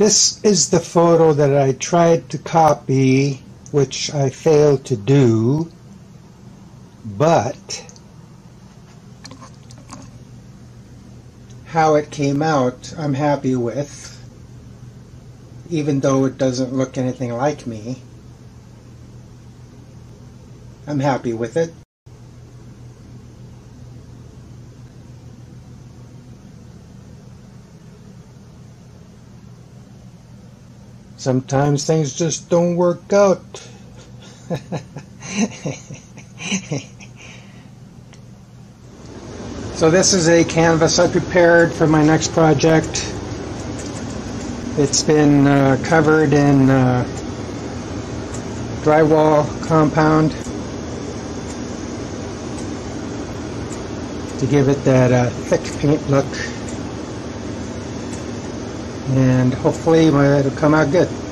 This is the photo that I tried to copy, which I failed to do, but how it came out I'm happy with, even though it doesn't look anything like me. I'm happy with it. Sometimes things just don't work out. So this is a canvas I prepared for my next project. It's been covered in drywall compound to give it that thick paint look. And hopefully it'll come out good.